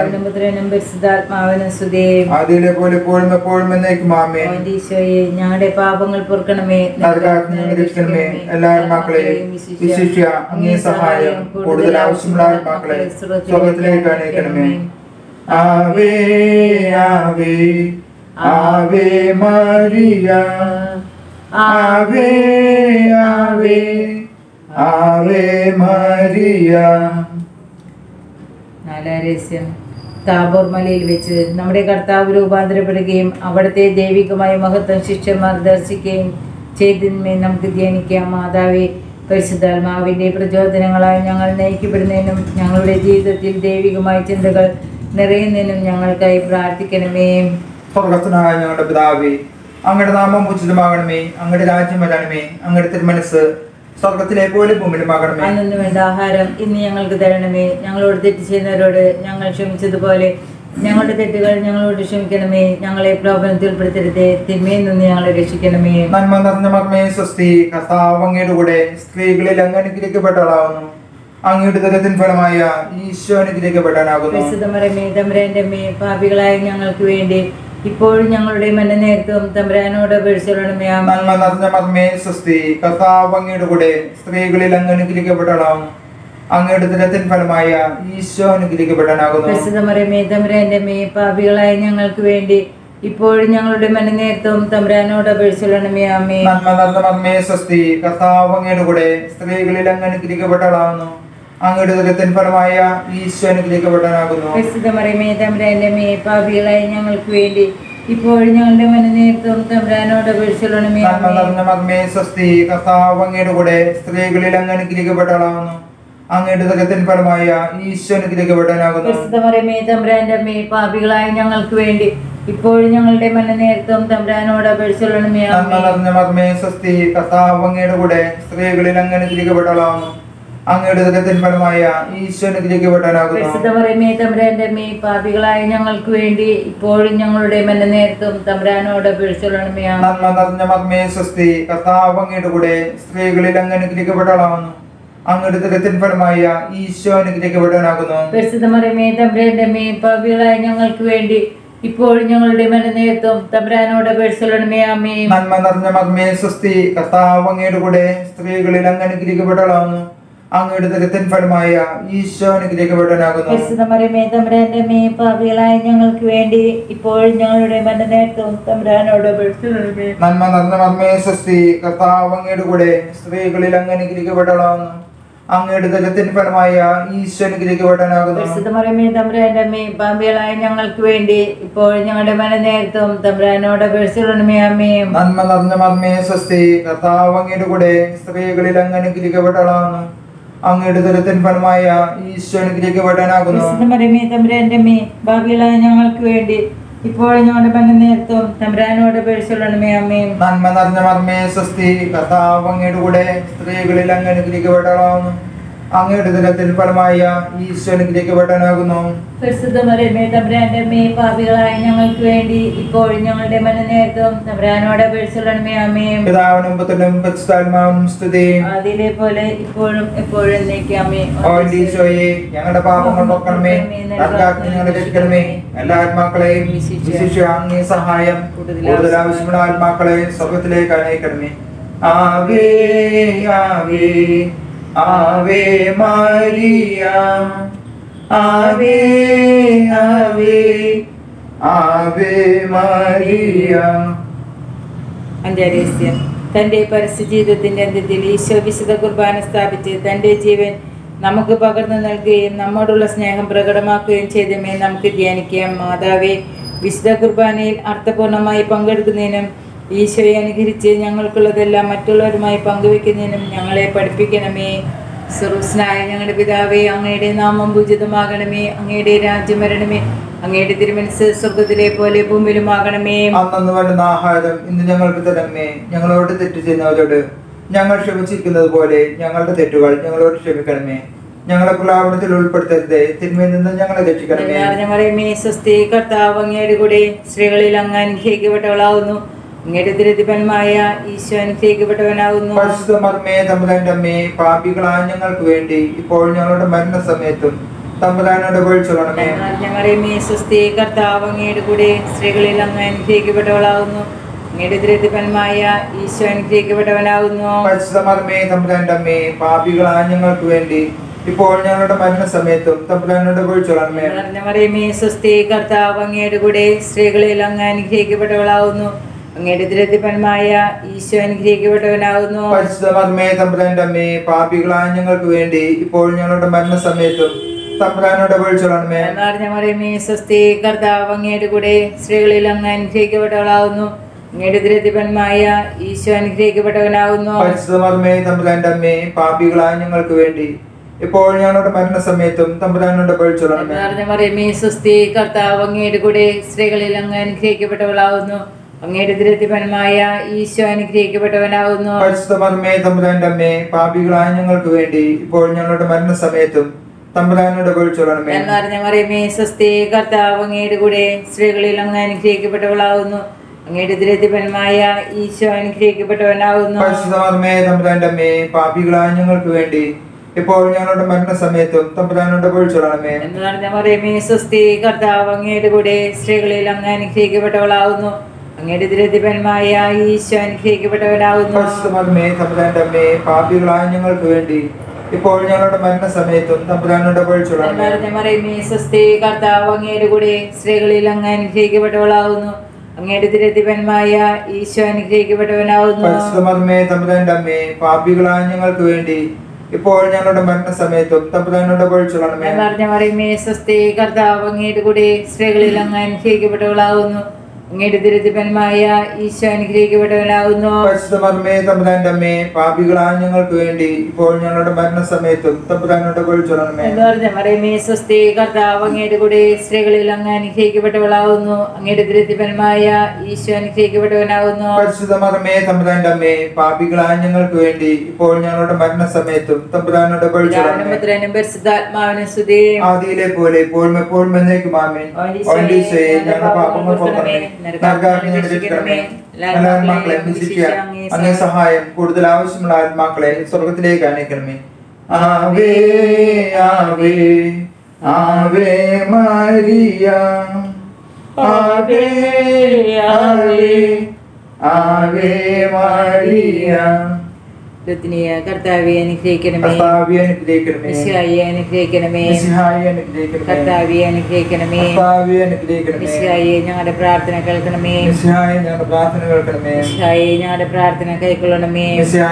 ആദിയിലെ പോലെ എപ്പോഴും എപ്പോഴും എന്നേക്കും ആമേൻ. ഈശോയെ, ഞങ്ങളുടെ പാപങ്ങൾ പൊറുക്കണമേ. രക്ഷിക്കണമേ. എല്ലാ ആത്മാക്കളെയും വിശിഷ്യ അങ്ങേ സഹായം കൂടുതൽ ആവശ്യമുള്ള ആത്മാക്കളെ സ്വർഗ്ഗത്തിലേക്ക് അയക്കണമേ. ആവേ ആവേ ആവേ മരിയ, ആവേ ആവേ ആവേ മരിയ. നാലാം രഹസ്യം. താബോർ മലയിൽ വെച്ച് നമ്മുടെ കർത്താവ് രൂപാന്തരപ്പെടുകയും അവിടുത്തെ ദൈവികമായ മഹത്വം ശിഷ്യന്മാർ ദർശിക്കുകയും ചെയ്തതിന്മേൽ നമുക്ക് ധ്യാനിക്കാം. മാതാവേ, പരിശുദ്ധാത്മാവിന്റെ പ്രചോദനങ്ങളായി ഞങ്ങൾ നയിക്കപ്പെടുന്നതിനും ഞങ്ങളുടെ ജീവിതത്തിൽ ദൈവികമായ ചിന്തകൾ നിറയുന്നതിനും ഞങ്ങൾക്കായി പ്രാർത്ഥിക്കണമേ. സ്വർഗ്ഗസ്ഥനായ ഞങ്ങളുടെ പിതാവേ, അങ്ങയുടെ നാമം ഉചിതമാകണമേ. അങ്ങയുടെ രാജ്യം വരണമേ. അങ്ങയുടെ തിരുമനസ്സ് സ്വർഗ്ഗത്തിലെ പോലെ ഭൂമിയിലുമാകണമേ. അന്നു വേണ്ട ആഹാരം ഇന്ന് ഞങ്ങൾക്ക് തരണമേ. ഞങ്ങളോട് തെറ്റ് ചെയ്യുന്നവരോട് ഞങ്ങൾ ക്ഷമിച്ചതുപോലെ ഞങ്ങളുടെ തെറ്റുകൾ ഞങ്ങളോട് ക്ഷമിക്കണമേ. ഞങ്ങളെ പ്രലോഭനത്തിൽ ഉൾപ്പെടുത്തരുതേ, തിന്മയിൽ നിന്ന് ഞങ്ങളെ രക്ഷിക്കണമേ. നന്മ നിറഞ്ഞ മർമ്മേ സ്വസ്തി, കർത്താവ് അങ്ങയുടെ കൂടെ സ്ത്രീകളിൽ അങ്ങ് അനുഗ്രഹിക്കപ്പെട്ടവളാവുന്നു. അങ്ങയുടെ ദുരിതത്തിൻ ഫലമായ ഈശോ അനുഗ്രഹിക്കപ്പെടാനാകുന്നു. പരിശുദ്ധമറിയമേ, തമ്പുരാന്റെ അമ്മേ, പാപികളായ ഞങ്ങൾക്ക് വേണ്ടി ഇപ്പോഴും ഞങ്ങളുടെ മരണനേരത്തും തമ്പുരാനോട് അപേക്ഷിച്ചുകൊള്ളണമേ. നന്മ നിറഞ്ഞ മർമ്മേ സ്വസ്തി, കർത്താവ് അങ്ങയുടെ കൂടെ സ്ത്രീകളിൽ അങ്ങ് അനുഗ്രഹിക്കപ്പെട്ടവളാവുന്നു. അങ്ങയുടെ ദുരിതത്തിൻ ഫലമായ ഈശോ അനുഗ്രഹിക്കപ്പെടാനാകുന്നു. പരിശുദ്ധമറിയമേ, തമ്പുരാന്റെ അമ്മേ, പാപികളായ ഞങ്ങൾക്ക് വേണ്ടി ഇപ്പോഴും ഞങ്ങളുടെ മരണനേരത്തും തമ്പുരാനോട് അപേക്ഷിച്ചുകൊള്ളണമേ. ആമേൻ. നന്മ നിറഞ്ഞ മർമ്മേ സ്വസ്തി, കർത്താവ് അങ്ങയുടെ കൂടെ സ്ത്രീകളിൽ അങ്ങ് അനുഗ്രഹിക്കപ്പെട്ടവളാവുന്നു. അങ്ങയുടെ ഉദരത്തിൻ ഫലമായ ഈശോ അനുഗ്രഹിക്കപ്പെട്ടവനാകുന്നു. പരിശുദ്ധ മറിയമേ തമ്പുരാന്റെ അമ്മേ, പാപികളായ ഞങ്ങൾക്ക് വേണ്ടി ഇപ്പോഴും ഞങ്ങളുടെ മനനേരത്തും തമ്പുരാനോട് അപേക്ഷിച്ചുകൊള്ളണമേ. നന്മ നിറഞ്ഞ മറിയമേ സ്വസ്തി, കർത്താവ് അങ്ങയുടെ കൂടെ സ്ത്രീകളിൽ അങ്ങ് അനുഗ്രഹിക്കപ്പെട്ടവളാകുന്നു. അങ്ങയുടെ ഉദരത്തിൻ ഫലമായ ഈശോ അനുഗ്രഹിക്കപ്പെട്ടവനാകുന്നു. പരിശുദ്ധ മറിയമേ തമ്പുരാന്റെ അമ്മേ, പാപികളായ ഞങ്ങൾക്ക് വേണ്ടി ഇപ്പോഴും ഞങ്ങളുടെ മനനേരത്തും തമ്പുരാനോട് അപേക്ഷിച്ചുകൊള്ളണമേ. നന്മ നിറഞ്ഞ മറിയമേ സ്വസ്തി, കർത്താവ് അങ്ങയുടെ കൂടെ സ്ത്രീകളിൽ അങ്ങ് അനുഗ്രഹിക്കപ്പെട്ടവളാകുന്നു. അങ്ങയുടെ ഉദരത്തിൻ ഫലമായ ഈശോ അനുഗ്രഹിക്കപ്പെട്ടവനാകുന്നു. പരിശുദ്ധ മറിയമേ തമ്പുരാന്റെ അമ്മേ, പാപികളായ ഞങ്ങൾക്ക് വേണ്ടി ഇപ്പോഴും ഞങ്ങളുടെ മനനേരത്തും തമ്പുരാനോട് അപേക്ഷിച്ചുകൊള്ളണമേ. നന്മ നിറഞ്ഞ മറിയമേ സ്വസ്തി, കർത്താവ് അങ്ങയുടെ കൂടെ സ്ത്രീകളിൽ അങ്ങ് അനുഗ്രഹിക്കപ്പെട്ടവളാകുന്നു. അങ്ങയുടെ ഉദരത്തിൻ ഫലമായ ഈശോ അനുഗ്രഹിക്കപ്പെട്ടവനാകുന്നു. പരിശുദ്ധ മറിയമേ തമ്പുരാന്റെ അമ്മേ, പാപികളായ ഞങ്ങൾക്ക് വേണ്ടി ഇപ്പോഴും ഞങ്ങളുടെ മനനേരത്തും തമ്പുരാനോട് അപേക്ഷിച്ചുകൊള്ളണമേ. ആമേൻ. നന്മ നിറഞ്ഞ മറിയമേ സ്വസ്തി, കർത്താവ് അങ്ങയുടെ കൂടെ സ്ത്രീകളിൽ അങ്ങ് അനുഗ്രഹിക്കപ്പെട്ടവളാകുന്നു. അങ്ങയുടെ ഉദരത്തിൻ ഫലമായ ഈശോ അനുഗ്രഹിക്കപ്പെട്ടവനാകുന്നു. പരിശുദ്ധ മറിയമേ തമ്പുരാന്റെ അമ്മേ, പാപികളായ ഞങ്ങൾക്ക് വേണ്ടി ഇപ്പോഴും ഞങ്ങളുടെ മനനേരത്തും തമ്പുരാനോട് അപേക്ഷിച്ചുകൊള്ളണമേ. നന്മ നിറഞ്ഞ മറിയമേ സ്വസ്തി, കർത്താവ് അങ്ങയുടെ കൂടെ സ്ത്രീകളിൽ അങ്ങ് അനുഗ്രഹിക്കപ്പെട്ടവളാകുന്നു. അങ്ങയുടെ ഉദരത്തിൻ ഫലമായ ഈശോ അനുഗ്രഹിക്കപ്പെട്ടവനാകുന്നു. പരിശുദ്ധ മറിയമേ തമ്പുരാന്റെ അമ്മേ, പാപികളായ ഞങ്ങൾക്ക് വേണ്ടി ഇപ്പോഴും ഞങ്ങളുടെ മനനേരത്തും തമ്പുരാനോട് അപേക്ഷിച്ചുകൊള്ളണമേ. ആമേൻ. നന്മ നിറഞ്ഞ മറിയമേ സ്വസ്തി, കർത്താവ് അങ്ങയുടെ കൂടെ സ്ത്രീകളിൽ അങ്ങ് അനുഗ്രഹിക്കപ്പെട്ടവളാകുന്നു. അങ്ങയുടെ ഉദരത്തിൻ ഫലമായ ഈശോ അനുഗ്രഹിക്കപ്പെട്ടവനാകുന്നു. പരിശുദ്ധ മറിയമേ തമ്പുരാന്റെ അമ്മേ, പാപികളായ ഞങ്ങൾക്ക് വേണ്ടി ഇപ്പോഴും ഞങ്ങളുടെ മനനേരത്തും തമ്പുരാനോട് അപേക്ഷിച്ചുകൊള്ളണമേ. ആമേൻ. നന്മ നിറഞ്ഞ മറിയമേ സ്വസ്തി, കർത്താവ് അങ്ങയുടെ കൂടെ സ്ത്രീകളിൽ അങ്ങ് അനുഗ്രഹിക്കപ്പെട്ടവളാകുന്നു. അങ്ങയുടെ ഉദരത്തിൻ ഫലമായ ഈശോ അനുഗ്രഹിക്കപ്പെട്ടവനാകുന്നു. പരിശുദ്ധ മറിയമേ തമ്പുരാന്റെ അമ്മേ, പാപികളായ ഞങ്ങൾക്ക് വേണ്ടി ഇപ്പോഴും ഞങ്ങളുടെ മനനേരത്തും തമ്പുരാനോട് അപേക്ഷിച്ചുകൊള്ളണമേ. ആമേൻ. പിതാവിനും പുത്രനും പരിശുദ്ധാത്മാവിനും സ്തുതി. ആദിയിലെ പോലെ ഇപ്പോഴും എപ്പോഴും എന്നേക്കും. ആമേൻ. ഓ ഈശോയെ, ഞങ്ങളുടെ പാപങ്ങൾ പൊക്കണമേ, നരകാഗ്നി ഞങ്ങളെ രക്ഷിക്കണമേ. എല്ലാ ആത്മാക്കളെയും വിശിഷ്യ അങ്ങേ സഹായം കൂടുതൽ ആവശ്യമുള്ള ആത്മാക്കളെ സ്വർഗ്ഗത്തിലേക്ക് അയക്കണമേ. ആവേ ആവേ ആവേ മരിയ, ആവേ ആവേ ആവേ മരിയ. അന്ത്യരഹസ്യം. തന്റെ പരസ്യ ജീവിതത്തിന്റെ അന്ത്യത്തിൽ ഈശോ വിശുദ്ധ കുർബാന സ്ഥാപിച്ച് തന്റെ ജീവൻ നമുക്ക് പകർന്നു നൽകുകയും നമ്മോടുള്ള സ്നേഹം പ്രകടമാക്കുകയും ചെയ്തമേ നമുക്ക് ധ്യാനിക്കാം. മാതാവേ, വിശുദ്ധ കുർബാനയിൽ അർത്ഥപൂർണമായി പങ്കെടുക്കുന്നതിനും ഈശോയെ അനുകരിച്ച് ഞങ്ങൾക്കുള്ളതെല്ലാം മറ്റുള്ളവരുമായി പങ്കുവെക്കുന്നതിനും ഞങ്ങളെ പഠിപ്പിക്കണമേ. സ്വർഗ്ഗസ്ഥനായ ഞങ്ങളുടെ പിതാവേ, അങ്ങയുടെ നാമം പൂജിതമാകണമേ. അങ്ങയുടെ രാജ്യം വരണമേ. അങ്ങയുടെ തിരുമനസ്സ് സ്വർഗ്ഗത്തിലെ പോലെ ഭൂമിയിലുമാകണമേ. അന്നു വേണ്ടുന്ന ആഹാരം ഇന്ന് ഞങ്ങൾക്ക് തരണമേ. ഞങ്ങളോട് തെറ്റ് ചെയ്യുന്നവരോട് ഞങ്ങൾ ക്ഷമിച്ചിരിക്കുന്നത് പോലെ ഞങ്ങളുടെ തെറ്റുകൾ ഞങ്ങളോട് ക്ഷമിക്കണമേ. ഞങ്ങളെ പ്രലാപനത്തിൽ ഉൾപ്പെടുത്തരുതേ, തിന്മയിൽ നിന്ന് ഞങ്ങളെ രക്ഷിക്കണമേ. മറിയമേ സ്വസ്തി, കർത്താവ് അങ്ങയുടെ കൂടെ സ്ത്രീകളിൽ അങ്ങ് അനുഗ്രഹിക്കപ്പെട്ടവളാവുന്നു. അങ്ങയുടെ തിരുത്തിപ്പനുമായ ഈശോ അനുഗ്രഹിക്കപ്പെട്ടവനാകുന്നു. പരിശുദ്ധ മറിയമേ തമ്പുരാന്റെ അമ്മേ, പാപികളായ ഞങ്ങൾക്ക് വേണ്ടി ഇപ്പോൾ ഞങ്ങളുടെ മരണസമയത്തും തമ്പുരാനോട് അപേക്ഷിച്ചുകൊള്ളണമേ. മറിയമേ സ്വസ്തി, കർത്താവ് അങ്ങയുടെ കൂടെ സ്ത്രീകളിൽ അങ്ങ് അനുഗ്രഹിക്കപ്പെട്ടവളാകുന്നു. അങ്ങയുടെ തിരുത്തിപ്പനുമായ ഈശോ അനുഗ്രഹിക്കപ്പെട്ടവനാകുന്നു. പരിശുദ്ധ മറിയമേ തമ്പുരാന്റെ അമ്മേ, പാപികളായ ഞങ്ങൾക്ക് വേണ്ടി ഇപ്പോൾ ഞങ്ങളുടെ മരണസമയത്തും തമ്പുരാനോട് അപേക്ഷിച്ചുകൊള്ളണമേ. മറിയമേ സ്വസ്തി, കർത്താവ് അങ്ങയുടെ കൂടെ സ്ത്രീകളിൽ അങ്ങ് അനുഗ്രഹിക്കപ്പെട്ടവളാകുന്നു. അങ്ങയുടെ തിരുത്തിപ്പനുമായ ഈശോ അനുഗ്രഹിക്കപ്പെട്ടവനാകുന്നു. പരിശുദ്ധ മറിയമേ തമ്പുരാന്റെ അമ്മേ, പാപികളായ ഞങ്ങൾക്ക് വേണ്ടി ഇപ്പോൾ ഞങ്ങളുടെ മരണസമയത്തും തമ്പുരാനോട് അപേക്ഷിച്ചുകൊള്ളണമേ. മറിയമേ സ്വസ്തി, കർത്താവ് അങ്ങയുടെ കൂടെ സ്ത്രീകളിൽ അങ്ങ് അനുഗ്രഹിക്കപ്പെട്ടവളാകുന്നു. അങ്ങയുടെ തിരുത്തിപ്പനുമായ ഈശോ അനുഗ്രഹിക്കപ്പെട്ടവനാകുന്നു. പരിശുദ്ധ മറിയമേ തമ്പുരാന്റെ അമ്മേ, പാപികളായ ഞങ്ങൾക്ക് വേണ്ടി ഇപ്പോൾ ഞങ്ങളുടെ മരണസമയത്തും തമ്പുരാനോട് അപേക്ഷിച്ചുകൊള്ളണമേ. മറിയമേ സ്വസ്തി, കർത്താവ് അങ്ങയുടെ കൂടെ സ്ത്രീകളിൽ അങ്ങ് അനുഗ്രഹിക്കപ്പെട്ടവളാകുന്നു. അങ്ങയുടെ തിരുത്തിപ്പനുമായ ഈശോ അനുഗ്രഹിക്കപ്പെട്ടവനാകുന്നു. പരിശുദ്ധ മറിയമേ തമ്പുരാന്റെ അമ്മേ, പാപികളായ ഞങ്ങൾക്ക് വേണ്ടി ഇപ്പോൾ ഞങ്ങളുടെ മരണസമയത്തും തമ്പുരാനോട് അപേക്ഷിച്ചുകൊള്ളണമേ. മറിയമേ സ്വസ്തി, കർത്താവ് അങ്ങയുടെ കൂടെ സ്ത്രീകളിൽ അങ്ങ് അനുഗ്രഹിക്കപ്പെട്ടവളാകുന്നു. അങ്ങയുടെ തിരുത്തിപ്പനുമായ ഈശോ അനുഗ്രഹിക്കപ്പെട്ടവനാകുന്നു. പരിശുദ്ധ മറിയമേ തമ്പുരാന്റെ അമ്മേ, പാപികളായ ഞങ്ങൾക്ക് വേണ്ടി ഇപ്പോൾ ഞങ്ങളുടെ മരണസമയത്തും തമ്പുരാനോട് അപേക്ഷിച്ചുകൊള്ളണമേ. മറിയമേ സ്വസ്തി, കർത്താവ് അങ്ങയുടെ കൂടെ സ്ത്രീകളിൽ അങ്ങ് അനുഗ്രഹിക്കപ്പെട്ടവളാകുന്നു. അങ്ങയുടെ തിരുത്തിപ്പനുമായ ഈശോ അനുഗ്രഹിക്കപ്പെട്ടവനാകുന്നു. പരിശുദ്ധ മറിയമേ തമ്പുരാന്റെ അമ്മേ, പാപികളായ ഞങ്ങൾക്ക് വേണ്ടി ഇപ്പോൾ ഞങ്ങളുടെ മരണസമയത്തും തമ്പുരാനോട് അപേക്ഷിച്ചുകൊള്ളണമേ. മറിയമേ സ്വസ്തി, കർത്താവ് അങ്ങയുടെ കൂടെ സ്ത്രീകളിൽ അങ്ങ് അനുഗ്രഹിക്കപ്പെട്ടവളാകുന്നു. അങ്ങയുടെ തിരുത്തിപ്പനുമായ ഈശോ അനുഗ്രഹിക്കപ്പെട്ടവനാകുന്നു. പരിശുദ്ധ മറിയമേ തമ്പുരാന്റെ അമ്മേ, പാപികളായ ഞങ്ങൾക്ക് വേണ്ടി ഇപ്പോൾ ഞങ്ങളുടെ മരണസമയത്തും തമ്പുരാനോട് പൊഴിച്ചുകൊള്ളണമേ. പറഞ്ഞ പറയുമേ സ്വസ്തി, കർത്താവ് അങ്ങയുടെ കൂടെ സ്ത്രീകളിൽ അങ്ങ് അനുഗ്രഹിക്കപ്പെട്ടവളാകുന്നു. അങ്ങയുടെ ദുരിതപരമായ ഈശോ അനുഗ്രഹിക്കപ്പെട്ടവനാകുന്നു. പരിശുദ്ധമേ തമ്പുരാന്റെ അമ്മേ, പാപികളായ ഞങ്ങൾക്ക് വേണ്ടി ഇപ്പോൾ ഞങ്ങളുടെ മരണസമയത്തും തമ്പുരാനോട് പൊഴിച്ചുകൊള്ളണമേ. പറഞ്ഞ പറയുമേ സ്വസ്തി, കർത്താവ് അങ്ങയുടെ കൂടെ സ്ത്രീകളിൽ അങ്ങ് അനുഗ്രഹിക്കപ്പെട്ടവളാകുന്നു. അങ്ങയുടെ ദുരിതപരമായ ഈശോ അനുഗ്രഹിക്കപ്പെട്ടവനാകുന്നു. പരിശുദ്ധമേ തമ്പുരാന്റെ അമ്മേ, പാപികളായ ഞങ്ങൾക്ക് വേണ്ടി ഇപ്പോൾ ഞങ്ങളുടെ മരണസമയത്തും തമ്പുരാനോട് പൊഴിച്ചുകൊള്ളണമേ. പരിശുദ്ധാത്മാവിനും സ്തുതി. ആദിയിലെ പോലെ ഇപ്പോഴും എപ്പോഴും എന്നേക്കും ആമേൻ. ഞങ്ങളുടെ പാപങ്ങൾ പൊറുക്കണമേ, നരകാഗ്നിയിൽ രക്ഷിക്കണമേ. എല്ലാ ആത്മാക്കളെയും വിശിഷ്യ അങ്ങേ സഹായം കൂടുതൽ ആവശ്യമുള്ള ആത്മാക്കളെ സ്വർഗത്തിലേക്ക് അയക്കണമേ. ആവേ ആവേ ആവേ മരിയ, ആവേ ആവേ ആവേ മരിയ. കർത്താവെ അനുഗ്രഹിക്കണമേ, മിശിഹായെ അനുഗ്രഹിക്കണമേ, കർത്താവെ അനുഗ്രഹിക്കണമേ, മിശിഹായെ ഞങ്ങളുടെ പ്രാർത്ഥന കേൾക്കണമേ, മിശിഹായെ ഞങ്ങളുടെ പ്രാർത്ഥന കൈക്കൊള്ളണമേ.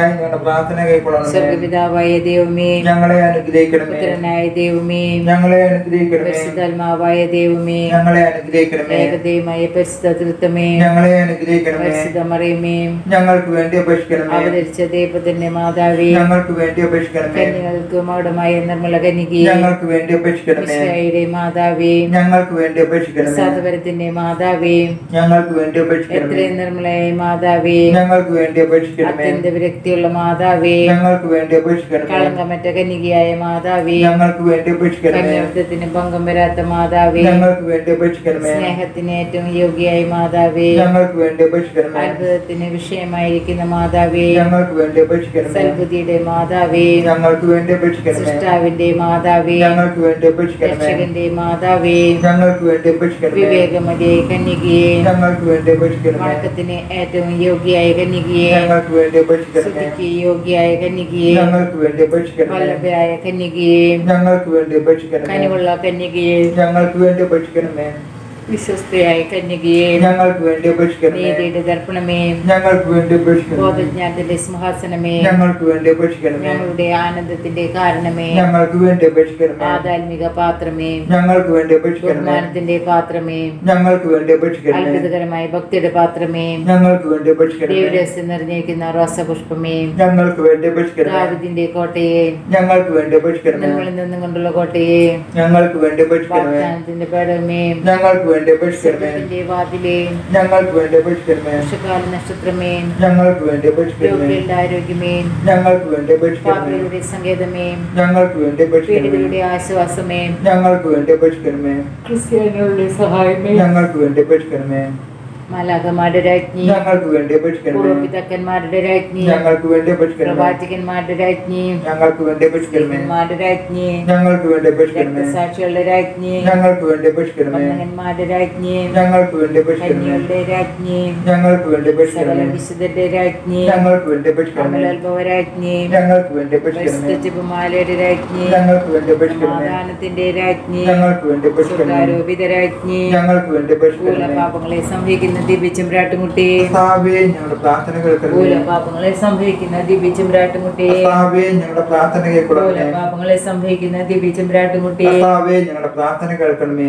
സ്വർഗ്ഗപിതാവായ ദൈവമേ ഞങ്ങളെ അനുഗ്രഹിക്കണമേ, പുത്രനായ ദൈവമേ ഞങ്ങളെ അനുഗ്രഹിക്കണമേ, പരിശുദ്ധാത്മാവായ ദൈവമേ ഞങ്ങളെ അനുഗ്രഹിക്കണമേ, ഏകദൈവമായ പരിശുദ്ധ തൃത്വമേ ഞങ്ങളെ അനുഗ്രഹിക്കണമേ, പരിശുദ്ധ മറിയമേ ഞങ്ങൾക്ക് വേണ്ടി അപേക്ഷിക്കണമേ, അവതരിച്ച ദൈവത്തിന്റെ മാതാവേ ഞങ്ങൾക്ക് വേണ്ടി അപേക്ഷിക്കണമേ, കന്യകൾക്ക് മൗഢമായ നിർമ്മല കന്യകേ ഞങ്ങൾക്ക് വേണ്ടി അപേക്ഷിക്കണമേ, മിശിഹായുടെ മാതാവേ ഞങ്ങൾക്ക് വേണ്ടി അപേക്ഷിക്കണമേ, സാധുവരത്തിന്റെ മാതാവേ ഞങ്ങൾക്ക് വേണ്ടി അപേക്ഷിക്കണമേ, എത്രയും നിർമ്മലയായ മാതാവേ ഞങ്ങൾക്ക് വേണ്ടി അപേക്ഷിക്കണമേ, അത്യന്ത വിരക്തിയുള്ള മാതാവേ ഞങ്ങൾക്ക് വേണ്ടി അപേക്ഷിക്കണമേ, കളങ്കമറ്റ കന്യകയായ മാതാവേ ഞങ്ങൾക്ക് വേണ്ടി അപേക്ഷിക്കണമേ, കന്യാത്വത്തിന് ഭംഗം വരാത്ത മാതാവേ ഞങ്ങൾക്ക് വേണ്ടി അപേക്ഷിക്കണമേ, സ്നേഹത്തിന് ഏറ്റവും യോഗ്യയായ മാതാവേ ഞങ്ങൾക്ക് വേണ്ടി അപേക്ഷിക്കണമേ, അത്ഭുതത്തിന് വിഷയമായിരിക്കുന്ന മാതാവേ ഞങ്ങൾക്ക് വേണ്ടി അപേക്ഷിക്കണമേ, സൽബുദ്ധിയുടെ മാതാവേ ഞങ്ങൾക്ക് വേണ്ടി അപേക്ഷിക്കണമേ, സൃഷ്ടാവിന്റെ മാതാവേ ഞങ്ങൾക്ക് വേണ്ടി അപേക്ഷിക്കണമേ, രക്ഷകന്റെ മാതാവേ ഞങ്ങൾക്ക് വേണ്ടി അപേക്ഷിക്കണമേ, വിവേകമതിയെ കന്യകയെ ഞങ്ങൾക്ക് വേണ്ടി അപേക്ഷിക്കണമേ, വണക്കത്തിന് ഏറ്റവും യോഗ്യയായ കന്യകയെ ഞങ്ങൾക്ക് വേണ്ടി അപേക്ഷിക്കണമേ, സ്തുതിക്ക് യോഗ്യയായ കന്യകയെ ഞങ്ങൾക്ക് വേണ്ടി അപേക്ഷിക്കണമേ, വല്ലഭയായ കന്യകയെ ഞങ്ങൾക്ക് വേണ്ടി അപേക്ഷിക്കണമേ, കനിവുള്ള കന്യകയെ ഞങ്ങൾക്ക് വേണ്ടി അപേക്ഷിക്കണമേ, വിശ്വസ്തയായ കന്യകയെ ഞങ്ങൾക്ക് വേണ്ടി അപേക്ഷിക്കണമേ, നീതിയുടെ ദർപ്പണമേ ഞങ്ങൾക്ക് വേണ്ടി അപേക്ഷിക്കണമേ, ബോധജ്ഞാനത്തിന്റെ സിംഹാസനമേ ഞങ്ങൾക്ക് വേണ്ടി അപേക്ഷിക്കണമേ, ഞങ്ങളുടെ ആനന്ദത്തിന്റെ കാരണമേ ഞങ്ങൾക്ക് വേണ്ടി അപേക്ഷിക്കണമേ, ആധ്യാത്മിക പാത്രമേ ഞങ്ങൾക്ക് വേണ്ടി അപേക്ഷിക്കണമേ, ബഹുമാനത്തിന്റെ പാത്രമേ ഞങ്ങൾക്ക് വേണ്ടി അപേക്ഷിക്കണമേ, അത്ഭുതകരമായ ഭക്തിയുടെ പാത്രമേ ഞങ്ങൾക്ക് വേണ്ടി അപേക്ഷിക്കണമേ, ദൈവരഹസ്യം നിറഞ്ഞിരിക്കുന്ന റോസപുഷ്പമേ ഞങ്ങൾക്ക് വേണ്ടി അപേക്ഷിക്കണമേ, ദാവീദിന്റെ കോട്ടയെ ഞങ്ങൾക്ക് വേണ്ടി അപേക്ഷിക്കണമേ, നിങ്ങളിൽ നിന്നും കൊണ്ടുള്ള കോട്ടയെ ഞങ്ങൾക്ക് വേണ്ടി അപേക്ഷിക്കണമേ, വാഗ്ദാനത്തിന്റെ പേടകമേ ഞങ്ങൾക്ക് വേണ്ടി അപേക്ഷിക്കണമേ, സ്വർഗ്ഗത്തിന്റെ വാതിലേ ഞങ്ങൾക്ക് വേണ്ടി അപേക്ഷിക്കണമേ, വർഷകാല നക്ഷത്രമേ ഞങ്ങൾക്ക് വേണ്ടി അപേക്ഷിക്കണമേ, രോഗികളുടെ ആരോഗ്യമേ ഞങ്ങൾക്ക് വേണ്ടി അപേക്ഷിക്കണമേ, പാപികളുടെ സങ്കേതമേ ഞങ്ങൾക്ക് വേണ്ടി അപേക്ഷിക്കണമേ, പീഡിതരുടെ ആശ്വാസമേ ഞങ്ങൾക്ക് വേണ്ടി അപേക്ഷിക്കണമേ, ക്രിസ്ത്യാനികളുടെ സഹായമേ ഞങ്ങൾക്ക് വേണ്ടി അപേക്ഷിക്കണമേ, മാലാഖമാരുടെ രാജ്ഞി ഞങ്ങൾക്ക് വേണ്ടി അപേക്ഷിക്കണമേ, പൂർവപിതാക്കന്മാരുടെ രാജ്ഞി ഞങ്ങൾക്ക് വേണ്ടി അപേക്ഷിക്കണമേ, പ്രവാചകന്മാരുടെ രാജ്ഞി ഞങ്ങൾക്ക് വേണ്ടി അപേക്ഷിക്കണമേ, സ്ത്രീഹന്മാരുടെ രാജ്ഞി ഞങ്ങൾക്ക് വേണ്ടി അപേക്ഷിക്കണമേ, രക്തസാക്ഷികളുടെ രാജ്ഞി ഞങ്ങൾക്ക് വേണ്ടി അപേക്ഷിക്കണമേ, വന്ദകന്മാരുടെ രാജ്ഞി ഞങ്ങൾക്ക് വേണ്ടി അപേക്ഷിക്കണമേ, കന്യകളുടെ രാജ്ഞി ഞങ്ങൾക്ക് വേണ്ടി സകല അപേക്ഷിക്കണമേ, വിശുദ്ധരുടെ രാജ്ഞി ഞങ്ങൾക്ക് വേണ്ടി അപേക്ഷിക്കണമേ, അമലോത്ഭവ രാജ്ഞി ഞങ്ങൾക്ക് വേണ്ടി അപേക്ഷിക്കണമേ, ജപമാലയുടെ രാജ്ഞി ഞങ്ങൾക്ക് വേണ്ടി അപേക്ഷിക്കണമേ, സമാധാനത്തിന്റെ രാജ്ഞി ഞങ്ങൾക്ക് വേണ്ടി അപേക്ഷിക്കണമേ, സ്വർഗാരോപിത രാജ്ഞി ഞങ്ങൾക്ക് വേണ്ടി അപേക്ഷിക്കണമേ, പാപങ്ങളെ സംഭവിക്കുന്ന ദിവ്യചെമ്പ്രാട്ടുമുട്ടി കർത്താവേ ഞങ്ങളുടെ പ്രാർത്ഥന കേൾക്കണമേ, പാപങ്ങളെ സംഭവിക്കുന്ന ദിവ്യചെമ്പ്രാട്ടുമുട്ടി കർത്താവേ ഞങ്ങളുടെ പ്രാർത്ഥന കേൾക്കണമേ, പാപങ്ങളെ സംഭവിക്കുന്ന ദിവ്യചെമ്പ്രാട്ടുമുട്ടി കർത്താവേ ഞങ്ങളുടെ പ്രാർത്ഥന കേൾക്കണമേ.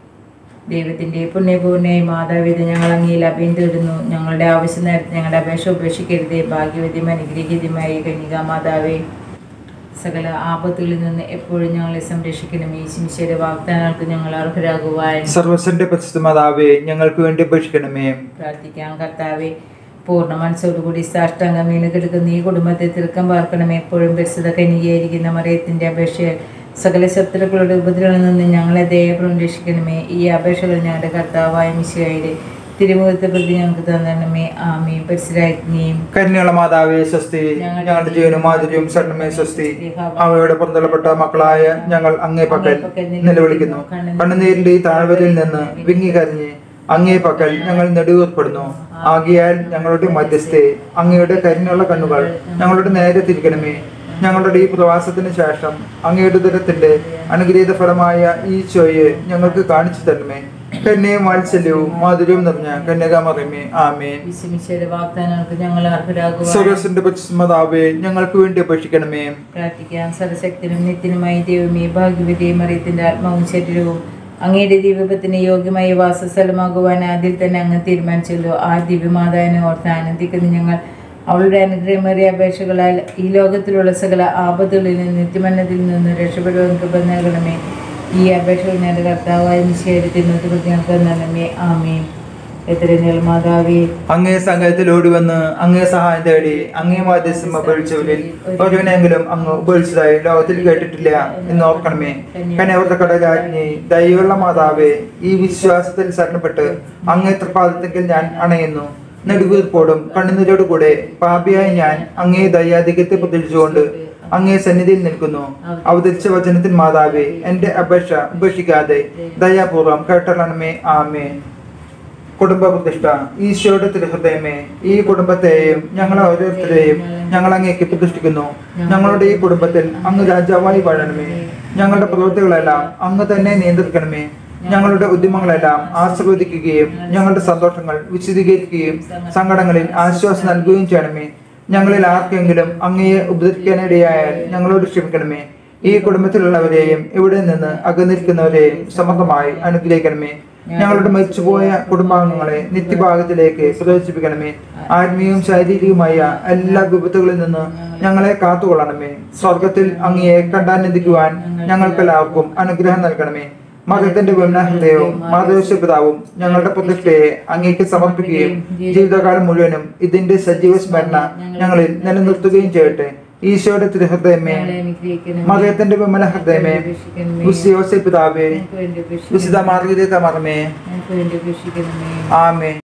ദൈവത്തിന്റെ പുണ്യപൂർണ്ണയായി മാതാവിധ ഞങ്ങൾ അങ്ങയിൽ അഭയം തേടുന്നു. ഞങ്ങളുടെ ആവശ്യ നേരത്തെ ഞങ്ങളുടെ അപേക്ഷ ഉപേക്ഷിക്കരുതേ. ഭാഗ്യവതിയും അനുഗ്രഹീതയുമായ കന്യകാ മാതാവേ, സകല ആപത്തുകളിൽ നിന്ന് എപ്പോഴും ഞങ്ങളെ സംരക്ഷിക്കണമേ. ഈശോയുടെ വാഗ്ദാനങ്ങൾക്ക് ഞങ്ങൾ അർഹരാകുവാൻ സർവ്വസന്റെ പരിശുദ്ധ മാതാവേ ഞങ്ങൾക്ക് വേണ്ടി അപേക്ഷിക്കണമേ. പ്രാർത്ഥിക്കാം. കർത്താവേ, പൂർണ്ണ മനസ്സോടുകൂടി സാഷ്ടാംഗം വീണ് കിടക്കുന്ന ഈ കുടുംബത്തെ തിരുക്കം പാർക്കണമേ. എപ്പോഴും പരിശുദ്ധ കന്യകയായിരിക്കുന്ന മറിയത്തിന്റെ അപേക്ഷയിൽ സകല ശത്രുക്കളുടെ ഉപദ്രവങ്ങളിൽ നിന്ന് ഞങ്ങളെ ദയപൂർവ്വം രക്ഷിക്കണമേ. ഈ അപേക്ഷകൾ ഞങ്ങളുടെ കർത്താവായ മിശിഹായുടെ തിരുമുഖത്തെ പ്രതി ഞങ്ങൾക്ക് തന്നണമേ. ആമേൻ. പരിശുദ്ധരാജ്ഞിയും കന്യള മാതാവേ സ്വസ്തി, ഞങ്ങളുടെ ജീവനും മാധുര്യവും ശരണമേ സ്വസ്തി. അവയുടെ പുറന്തള്ളപ്പെട്ട മക്കളായ ഞങ്ങൾ അങ്ങേ പക്കൽ നിലവിളിക്കുന്നു. കണ്ണുനീരിന്റെ ഈ താഴ്വരയിൽ നിന്ന് വിങ്ങിക്കരഞ്ഞ് അങ്ങേ പക്കൽ ഞങ്ങൾ നെടുവേർപ്പെടുന്നു. ആകിയാൽ ഞങ്ങളുടെ മധ്യസ്ഥെ അങ്ങയുടെ കരിഞ്ഞുള്ള കണ്ണുകൾ ഞങ്ങളുടെ നേരെ തിരിക്കണമേ. ഞങ്ങളുടെ ഈ പ്രവാസത്തിന് ശേഷം അങ്ങയുടെ ദുരത്തിന്റെ അനുഗ്രഹീത ഫലമായ ഈശോയെ ഞങ്ങൾക്ക് കാണിച്ചു തരണമേ. കന്യയും വാത്സല്യവും മാധുര്യവും നിറഞ്ഞ കന്യകാമറിയമേ ആമേൻ. ഈശോമിശിഹായുടെ വാഗ്ദാനങ്ങൾക്ക് ഞങ്ങൾ അർഹരാകുവാൻ സ്വർഗ്ഗത്തിന്റെ പരിശുദ്ധമാതാവേ, ഞങ്ങൾക്ക് വേണ്ടി അപേക്ഷിക്കണമേ. പ്രാർത്ഥിക്കാം. സർവശക്തനും നിത്യനുമായി ദൈവമേ, ഭാഗ്യവതിയും മറിയത്തിന്റെ ആത്മാവും ശരീരവും അങ്ങയുടെ ദിവ്യത്തിന് യോഗ്യമായ വാസസ്ഥലമാകുവാൻ അതിൽ തന്നെ അങ്ങ് തീരുമാനിച്ചല്ലോ. ആ ദിവ്യമാതാവിനെ ഓർത്ത് ആനന്ദിക്കുന്ന ഞങ്ങൾ അവളുടെ അനുഗ്രഹമേറിയ അപേക്ഷകളാൽ ഈ ലോകത്തിലുള്ള സകല ആപത്തുകളിൽ നിന്ന് നിത്യമരണത്തിൽ നിന്ന് രക്ഷപ്പെടുവാൻ കൃപ നൽകണമേ. ഈ അപേക്ഷകൾ ഞങ്ങളുടെ കർത്താവായ മിശിഹായുടെ തിരുനാമത്തിൽ ഞങ്ങൾക്ക് നൽകണമേ. ആമേൻ. എത്രയും മാതാവേ, അങ്ങേ സംഘത്തിൽ ഓടിവന്ന് അങ്ങേ സഹായം തേടി അങ്ങേ മാധ്യസ്ഥം അപേക്ഷിച്ചവരിൽ ഒരുവനെങ്കിലും അങ്ങ് ഉപേക്ഷിച്ചതായി ലോകത്തിൽ കേട്ടിട്ടില്ല എന്ന് ഓർക്കണമേ. കന്യാവൃത്ത കടലാജ്ഞി, ദയുള്ള മാതാവേ, ഈ വിശ്വാസത്തിൽ ശരണപ്പെട്ട് അങ്ങേ തൃപാദത്തിൽ ഞാൻ അണയുന്നു. നെടുവീർപ്പോടും കണ്ണുനീരോടുകൂടെ പാപിയായി ഞാൻ അങ്ങേ ദയാധിക്യത്തെ പ്രതീക്ഷിച്ചുകൊണ്ട് അങ്ങേ സന്നിധിയിൽ നിൽക്കുന്നു. അവതരിച്ച വചനത്തിൻ മാതാവേ, എന്റെ അപേക്ഷ ഉപേക്ഷിക്കാതെ ദയാപൂർവം കേട്ടണമേ. ആമേൻ. കുടുംബ പ്രതിഷ്ഠ. ഈശോയുടെ തിരുഹൃദയമേ, ഈ കുടുംബത്തെയും ഞങ്ങളെ ഓരോരുത്തരെയും ഞങ്ങൾ അങ്ങേക്ക് പ്രതിഷ്ഠിക്കുന്നു. ഞങ്ങളുടെ ഈ കുടുംബത്തിൽ അങ്ങ് രാജാവായി വാഴണമേ. ഞങ്ങളുടെ പ്രവൃത്തികളെല്ലാം അങ്ങ് തന്നെ നിയന്ത്രിക്കണമേ. ഞങ്ങളുടെ ഉദ്യമങ്ങളെല്ലാം ആശീർവദിക്കുകയും ഞങ്ങളുടെ സന്തോഷങ്ങൾ വിശദീകരിക്കുകയും സങ്കടങ്ങളിൽ ആശ്വാസം നൽകുകയും ചെയ്യണമേ. ഞങ്ങളിൽ ആർക്കെങ്കിലും അങ്ങയെ ഉപദ്രവിക്കാനിടയായാൽ ഞങ്ങളോട് ക്ഷമിക്കണമേ. ഈ കുടുംബത്തിലുള്ളവരെയും ഇവിടെ നിന്ന് അകന്നിരിക്കുന്നവരെയും സമൃദ്ധമായി അനുഗ്രഹിക്കണമേ. ഞങ്ങളുടെ മരിച്ചുപോയ കുടുംബാംഗങ്ങളെ നിത്യഭാഗത്തിലേക്ക് പ്രവേശിപ്പിക്കണമേ. ആത്മീയവും ശാരീരികവുമായ എല്ലാ വിപത്തുകളിൽ നിന്ന് ഞങ്ങളെ കാത്തുകൊള്ളണമേ. സ്വർഗത്തിൽ അങ്ങയെ കണ്ടാനന്ദിക്കുവാൻ ഞങ്ങൾക്കെല്ലാവർക്കും അനുഗ്രഹം നൽകണമേ. മകത്തിന്റെ ഹൃദയവും മാതൃപിതാവും ഞങ്ങളുടെ പ്രതിഷ്ഠയെ അങ്ങേക്ക് സമർപ്പിക്കുകയും ജീവിതകാലം മുഴുവനും ഇതിന്റെ സജീവ സ്മരണ ഞങ്ങളിൽ നിലനിർത്തുകയും ചെയ്യട്ടെ. ഈശോയുടെ തിരുഹൃദയമേ, മകത്തിന്റെ വിമല ഹൃദയമേ, പിതാവേ, വിശുദ്ധ മാർഗ്ഗരീത മർമ്മേ, ആമേൻ.